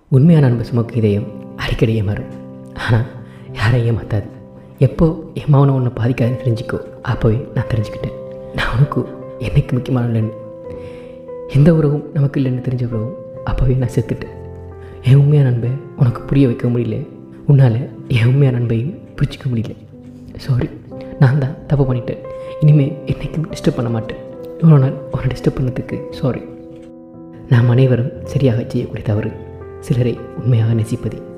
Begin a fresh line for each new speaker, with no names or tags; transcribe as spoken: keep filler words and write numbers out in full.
உண்மையான அன்பு சுமக்கு இதயம் அடிக்கடி ஏமாறும். ஆனால் யாரையும் ஏமாத்தாது. எப்போ என் மௌனம் ஒன்று பாதிக்காதுன்னு தெரிஞ்சிக்கோ, அப்போவே நான் தெரிஞ்சுக்கிட்டேன் நான் உனக்கு என்னைக்கு முக்கியமான இல்லைன்னு. எந்த உறவும் நமக்கு இல்லைன்னு தெரிஞ்ச உறவும் அப்போவே நான் செத்துட்டேன். என் உண்மையான அன்பை உனக்கு புரிய வைக்க முடியல, உன்னால் என் உண்மையான அன்பையும் புரிச்சிக்க முடியல. சாரி, நான் தான் தப்பு பண்ணிட்டேன். இனிமேல் என்னைக்கும் டிஸ்டர்ப் பண்ண மாட்டேன். இவ்வளோ நாள் உன்னை டிஸ்டர்ப் பண்ணதுக்கு சாரி. நாம் அனைவரும் சரியாக செய்யக்கூடிய தவறு சிலரை உண்மையாக நேசிப்பதே.